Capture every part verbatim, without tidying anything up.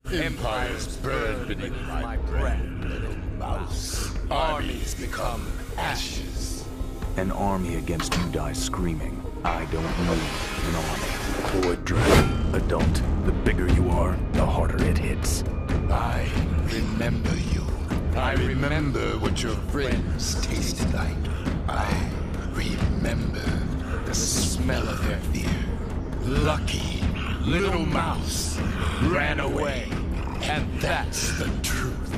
Empires burn beneath my breath, little mouse. Armies become ashes. An army against you dies screaming. I don't need an army. Boy dragon, adult. The bigger you are, the harder it hits. I remember you. I remember what your friends tasted like. I remember the smell of their fear. Lucky little mouse ran away, and that's the truth.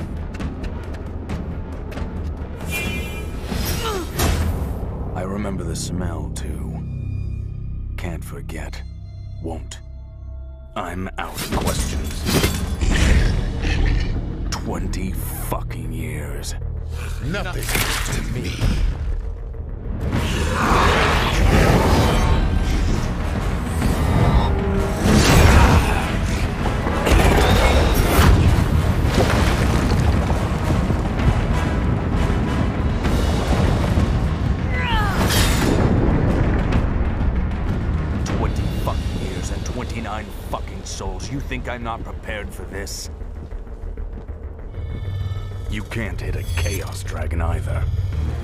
I remember the smell, too. Can't forget. Won't. I'm out of questions. Twenty fucking years. Nothing to me. twenty-nine fucking souls. You think I'm not prepared for this? You can't hit a Chaos Dragon either.